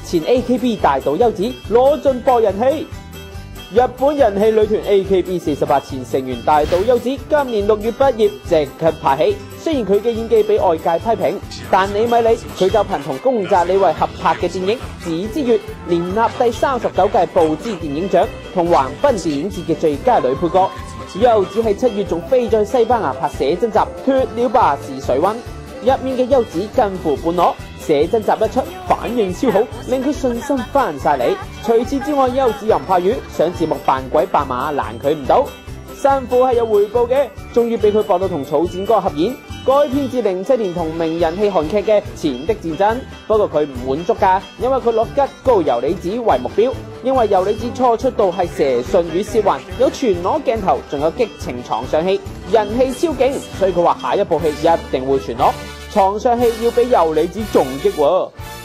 前 AKB 大島優子攞盡博人氣。日本人氣女團 AKB48 前成員大島優子今年6月畢業，即刻拍戲。雖然佢嘅演技俾外界批評，但你咪理，佢就憑同宮澤理惠合拍嘅電影《紙之月》，連納第39屆布茲電影獎同橫濱電影節嘅最佳女配角。優子喺7月仲飛咗去西班牙拍寫真集《脫了吧是水溫》，入面嘅優子近乎半裸。寫真集一出，反應超好，令佢信心翻晒嚟。除此之外，優子又唔怕魚，上節目扮鬼扮馬難佢唔到。辛苦係有回報嘅，終於俾佢搏到同草剪哥合演，改編自07年同名人氣韓劇嘅《錢的戰爭》。不過佢唔滿足㗎，因為佢攞吉高由里子為目標，因為由里子初出道係蛇信與薛環，有全裸鏡頭，仲有激情床上戲，人氣超勁，所以佢話下一部戲一定會全裸。床上戲要比由里子仲激喎。